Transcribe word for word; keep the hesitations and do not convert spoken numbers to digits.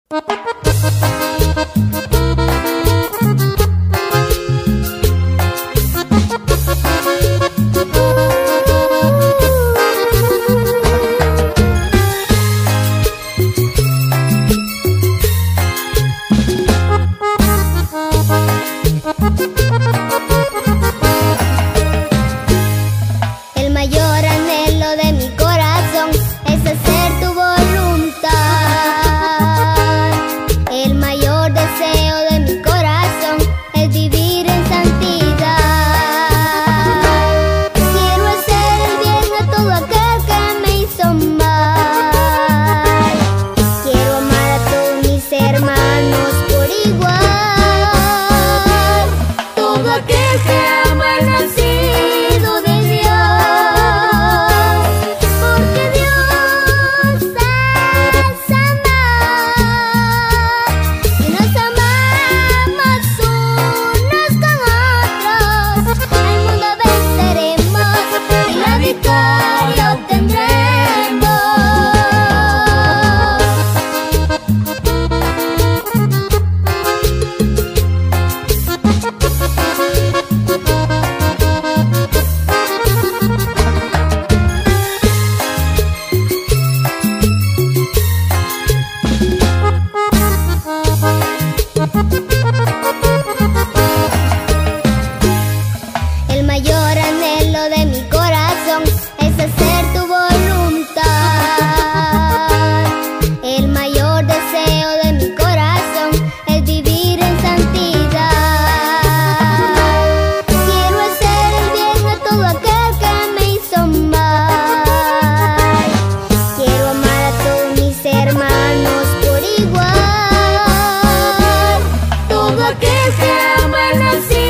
El mayor anhelo de mi corazón es hacer tu voluntad. El mayor deseo de mi corazón es vivir en santidad. Quiero hacer el bien a todo aquel que me hizo mal. Quiero amar a todos mis hermanos por igual. Todo aquel que ama es nacido de Dios, porque Dios es amor. Y nos amamos unos con otros, al mundo venceremos y la victoria obtendremos. El mayor anhelo de mi corazón es hacer tu voluntad. El mayor deseo de mi corazón es vivir en santidad. Quiero hacer el bien a todo aquel que me hizo mal. Quiero amar a todos mis hermanos por igual. Todo aquel que ama es nacido